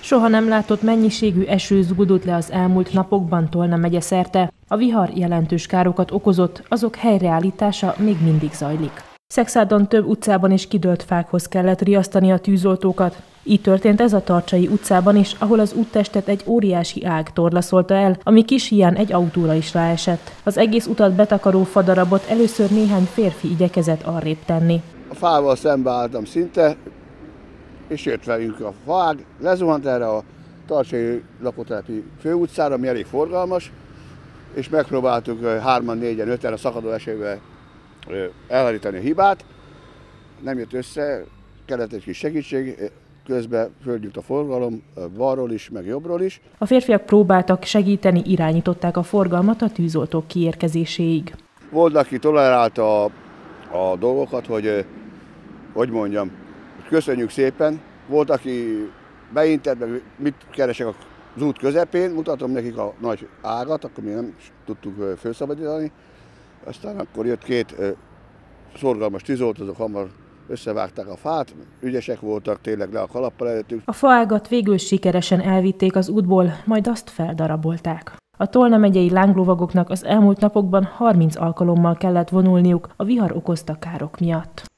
Soha nem látott mennyiségű eső zúdult le az elmúlt napokban Tolna megye szerte. A vihar jelentős károkat okozott, azok helyreállítása még mindig zajlik. Szekszádon több utcában is kidőlt fákhoz kellett riasztani a tűzoltókat. Így történt ez a Tarcsai utcában is, ahol az úttestet egy óriási ág torlaszolta el, ami kis híján egy autóra is ráesett. Az egész utat betakaró fadarabot először néhány férfi igyekezett arrébb tenni. A fával szembeálltam szinte, és jött velünk a faág, lezuhant erre a Tarcsai lakótelepi főutcára, ami elég forgalmas, és megpróbáltuk 3-an, 4-en, 5-en a szakadó esővel elhárítani a hibát. Nem jött össze, kellett egy kis segítség, közben földjött a forgalom, balról is, meg jobbról is. A férfiak próbáltak segíteni, irányították a forgalmat a tűzoltók kiérkezéséig. Volt, aki tolerálta a dolgokat, hogy mondjam, köszönjük szépen. Volt, aki beintett, meg mit keresek az út közepén, mutatom nekik a nagy ágat, akkor mi nem tudtuk felszabadítani. Aztán akkor jött 2 szorgalmas tűzoltó, azok hamar összevágták a fát, ügyesek voltak, tényleg le a kalappal előttük. A faágat végül sikeresen elvitték az útból, majd azt feldarabolták. A Tolna megyei lánglovagoknak az elmúlt napokban 30 alkalommal kellett vonulniuk a vihar okozta károk miatt.